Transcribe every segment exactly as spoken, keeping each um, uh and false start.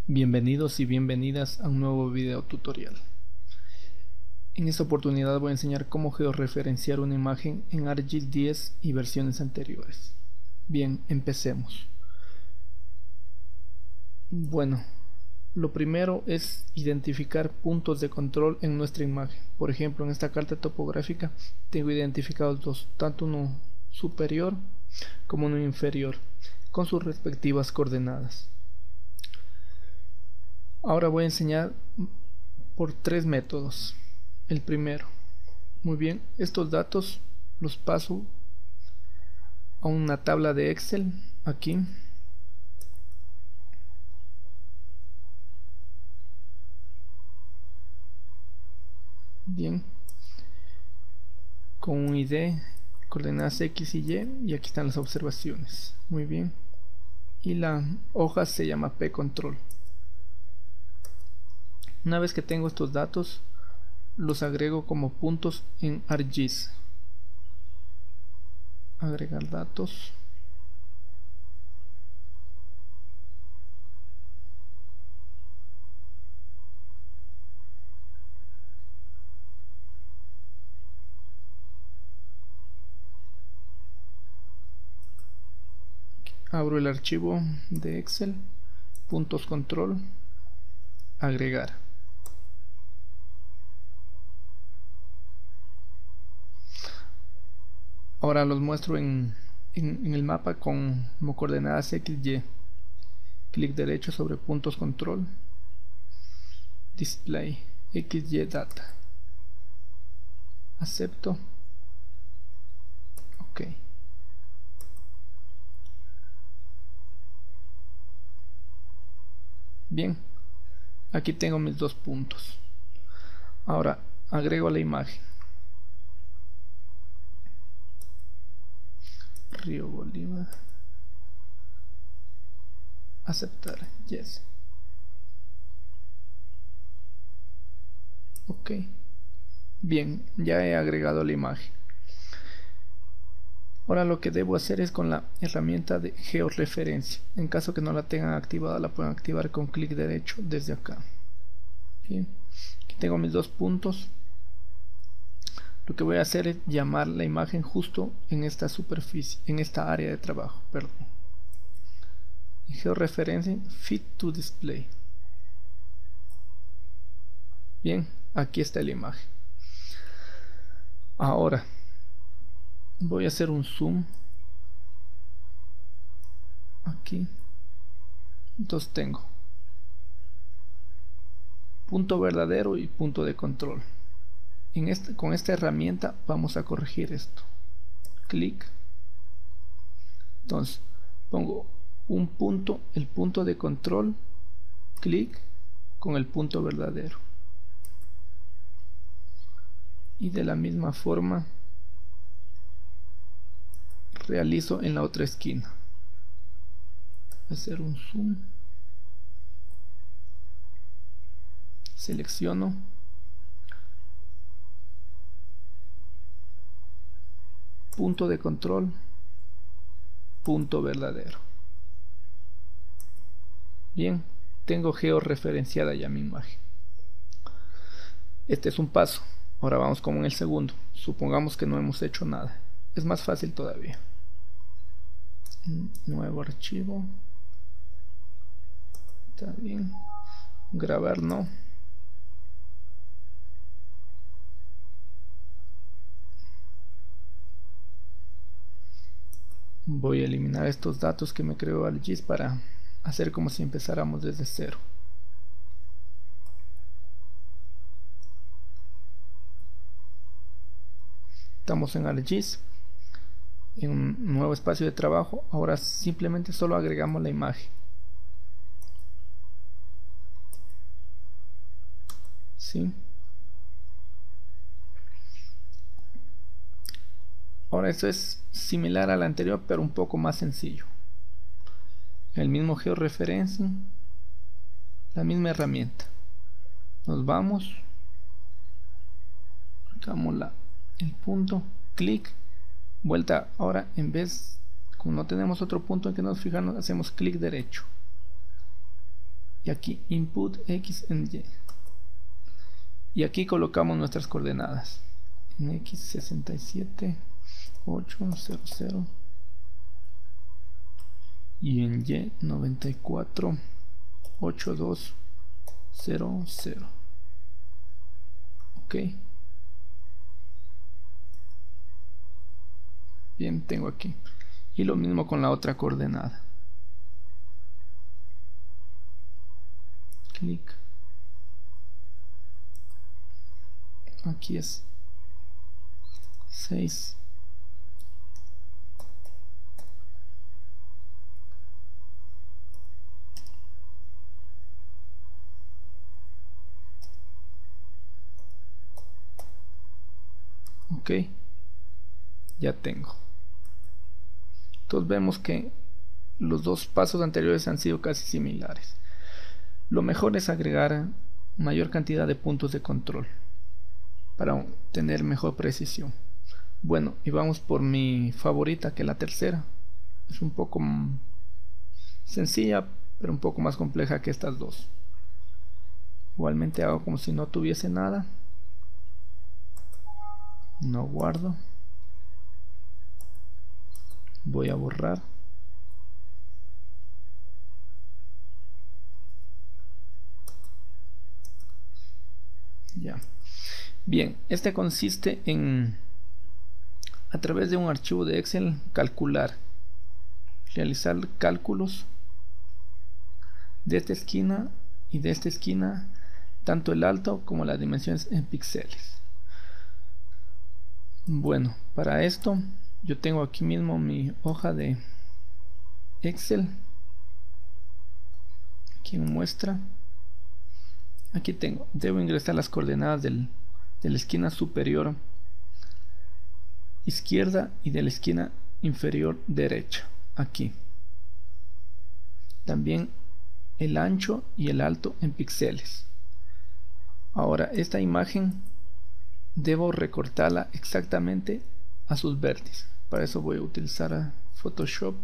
Bienvenidos y bienvenidas a un nuevo video tutorial. En esta oportunidad voy a enseñar cómo georreferenciar una imagen en ArcGIS diez y versiones anteriores. Bien, empecemos. Bueno, lo primero es identificar puntos de control en nuestra imagen. Por ejemplo, en esta carta topográfica tengo identificados dos, tanto uno superior como uno inferior, con sus respectivas coordenadas. Ahora voy a enseñar por tres métodos. El primero, muy bien, estos datos los paso a una tabla de Excel aquí. Bien, con un I D, coordenadas X y Y, y aquí están las observaciones. Muy bien, y la hoja se llama P control. Una vez que tengo estos datos, los agrego como puntos en ArcGIS. Agregar datos. Abro el archivo de Excel, puntos control, agregar. Ahora los muestro en, en, en el mapa con como coordenadas X Y. Clic derecho sobre puntos control, display, X Y data. Acepto. Ok. Bien, aquí tengo mis dos puntos. Ahora agrego la imagen. Río Bolívar. Aceptar. Yes. Ok. Bien, ya he agregado la imagen. Ahora lo que debo hacer es con la herramienta de georreferencia. En caso que no la tengan activada, la pueden activar con clic derecho desde acá. Bien, aquí tengo mis dos puntos. Lo que voy a hacer es llamar la imagen justo en esta superficie, en esta área de trabajo, perdón. Georreferencia fit to display. Bien, aquí está la imagen. Ahora voy a hacer un zoom aquí. Entonces tengo punto verdadero y punto de control. En este, con esta herramienta vamos a corregir esto. Clic. Entonces pongo un punto, el punto de control, clic con el punto verdadero. Y de la misma forma realizo en la otra esquina. Hacer un zoom. Selecciono. Punto de control, punto verdadero. Bien, tengo georreferenciada ya mi imagen. Este es un paso. Ahora vamos con el segundo. Supongamos que no hemos hecho nada. Es más fácil todavía. Nuevo archivo. Está bien. Grabar no. Voy a eliminar estos datos que me creó ArcGIS para hacer como si empezáramos desde cero. Estamos en ArcGIS, en un nuevo espacio de trabajo. Ahora simplemente solo agregamos la imagen. ¿Sí? Ahora esto es similar al anterior, pero un poco más sencillo. El mismo georreferencia, la misma herramienta. Nos vamos, marcamos la, el punto, clic, vuelta. Ahora en vez, como no tenemos otro punto en que nos fijamos, hacemos clic derecho y aquí input X en Y, y aquí colocamos nuestras coordenadas en X sesenta y siete ocho cero cero y en Y noventa y cuatro ochenta y dos cero cero. ok, bien, tengo aquí, y lo mismo con la otra coordenada. Clic, aquí es seis, ok, ya tengo. Entonces vemos que los dos pasos anteriores han sido casi similares. Lo mejor es agregar mayor cantidad de puntos de control para tener mejor precisión. Bueno, y vamos por mi favorita, que es la tercera. Es un poco sencilla, pero un poco más compleja que estas dos. Igualmente hago como si no tuviese nada. No guardo. Voy a borrar. Ya. Bien, este consiste en, a través de un archivo de Excel, calcular, realizar cálculos de esta esquina y de esta esquina, tanto el alto como las dimensiones en píxeles. Bueno, para esto yo tengo aquí mismo mi hoja de Excel. Aquí me muestra. Aquí tengo, debo ingresar las coordenadas del, de la esquina superior izquierda y de la esquina inferior derecha. Aquí. También el ancho y el alto en píxeles. Ahora esta imagen debo recortarla exactamente a sus vértices. Para eso voy a utilizar a Photoshop.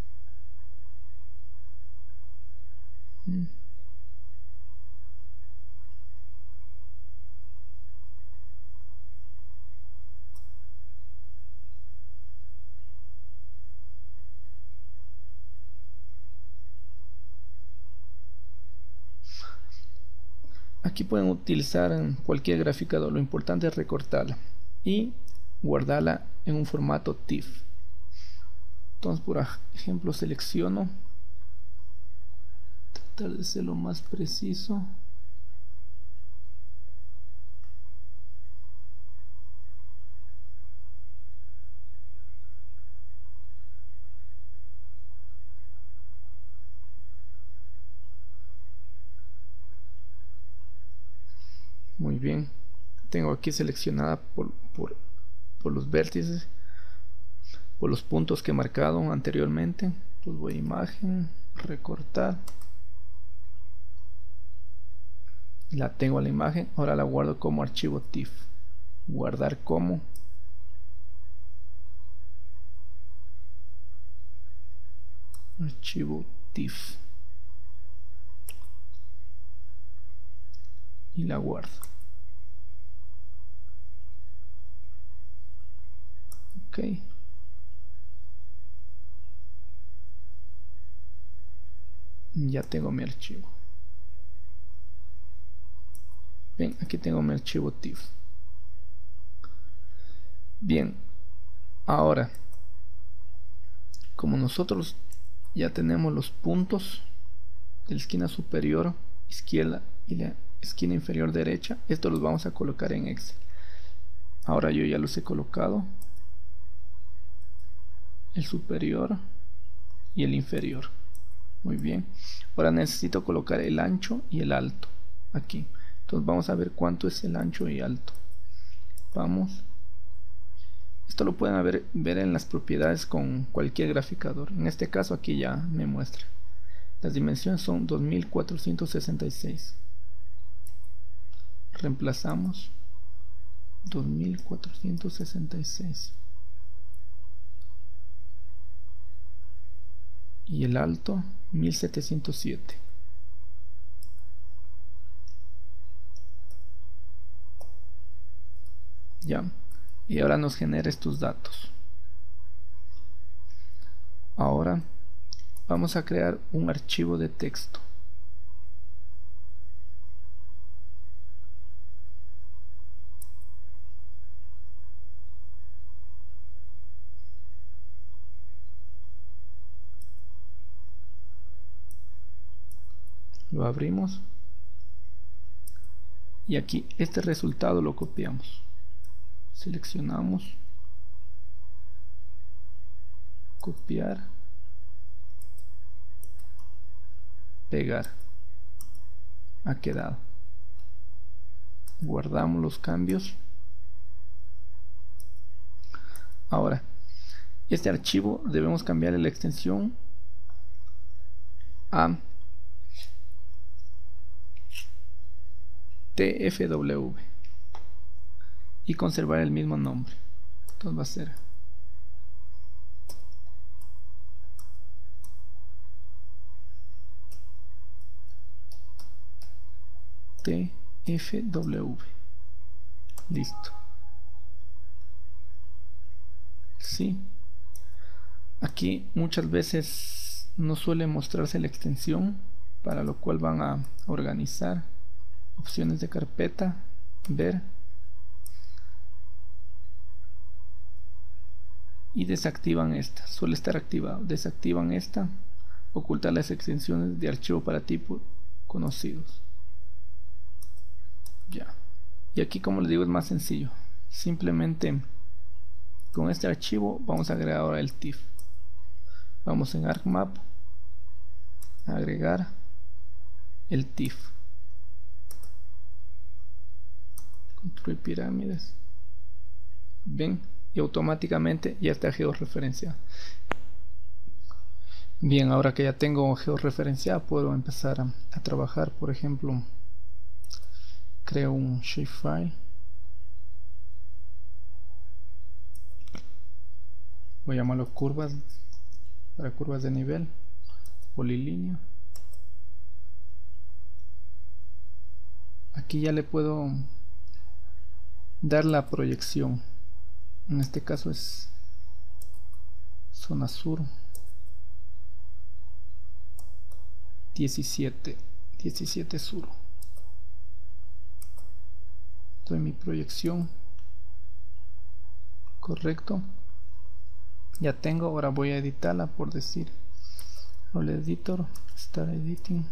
Aquí pueden utilizar cualquier graficador, lo importante es recortarla y guardarla en un formato TIFF. Entonces, por ejemplo, selecciono, tratar de ser lo más preciso. Muy bien, tengo aquí seleccionada por, por, por los vértices, por los puntos que he marcado anteriormente. Pues voy a imagen, recortar, la tengo a la imagen. Ahora la guardo como archivo TIFF, guardar como, archivo TIFF, y la guardo. Ok, ya tengo mi archivo. Bien, aquí tengo mi archivo TIFF. Bien, ahora como nosotros ya tenemos los puntos de la esquina superior izquierda y la esquina inferior derecha, estos los vamos a colocar en Excel. Ahora yo ya los he colocado, el superior y el inferior. Muy bien, ahora necesito colocar el ancho y el alto aquí. Entonces vamos a ver cuánto es el ancho y alto. Vamos, esto lo pueden ver, ver en las propiedades con cualquier graficador. En este caso aquí ya me muestra. Las dimensiones son dos mil cuatrocientos sesenta y seis. Reemplazamos dos mil cuatrocientos sesenta y seis. Y el alto mil setecientos siete. ya, y ahora nos genera estos datos. Ahora vamos a crear un archivo de texto. Lo abrimos y aquí este resultado lo copiamos, seleccionamos, copiar, pegar, ha quedado. Guardamos los cambios. Ahora este archivo debemos cambiarle la extensión a T F W y conservar el mismo nombre. Entonces va a ser T F W. Listo. Sí. Aquí muchas veces no suele mostrarse la extensión, para lo cual van a organizar, opciones de carpeta, ver y desactivan esta. Suele estar activado. Desactivan esta, ocultar las extensiones de archivo para tipo conocidos. Ya. Y aquí, como les digo, es más sencillo. Simplemente con este archivo vamos a agregar ahora el T I F. Vamos en ArcMap, agregar el T I F. Construir pirámides. Ven, y automáticamente ya está georreferenciado. Bien, ahora que ya tengo georreferenciado, puedo empezar a, a trabajar. Por ejemplo, creo un shapefile. Voy a llamarlo curvas, para curvas de nivel, polilínea. Aquí ya le puedo dar la proyección. En este caso es zona sur diecisiete sur. Doy mi proyección, correcto. Ya tengo. Ahora voy a editarla, por decir All Editor, Start Editing.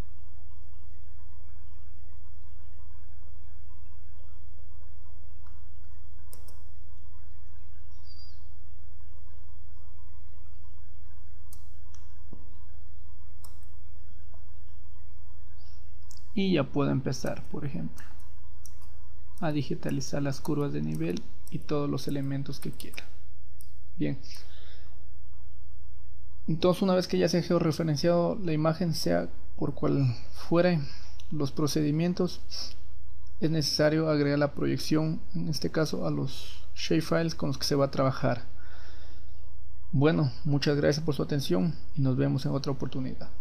Y ya puedo empezar, por ejemplo, a digitalizar las curvas de nivel y todos los elementos que quiera. Bien, entonces una vez que ya se ha georreferenciado la imagen, sea por cual fuera los procedimientos, es necesario agregar la proyección, en este caso a los shapefiles con los que se va a trabajar. Bueno, muchas gracias por su atención y nos vemos en otra oportunidad.